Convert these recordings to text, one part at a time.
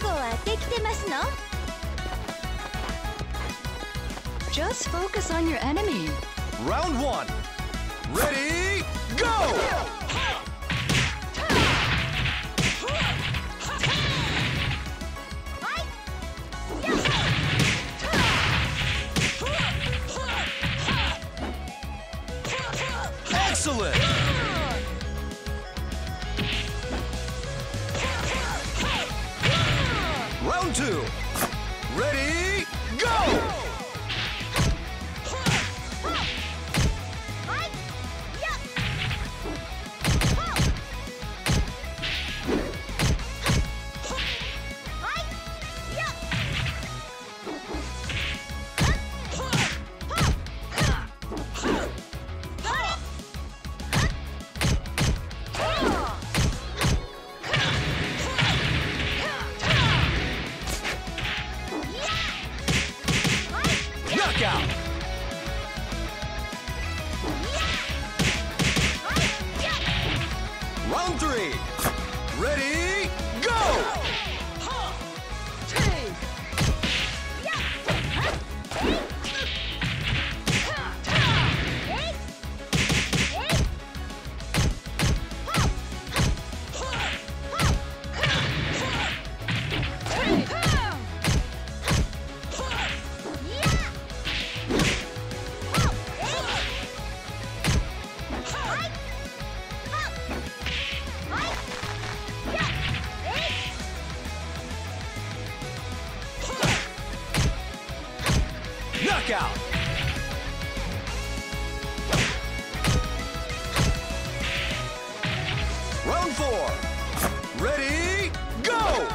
構はできてますの？ Just focus on your enemy. Round one. Ready, go! Excellent! Round two. Ready, go! Knockout! Round three. Ready, go! Knockout! Round four. Ready, go!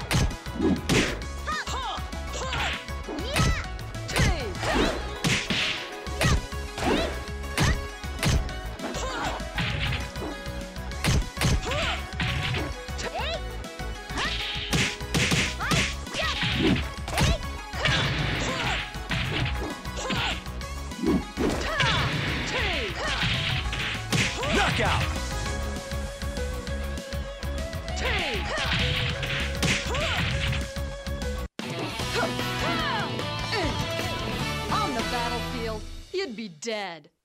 Knockout! On the battlefield, you'd be dead.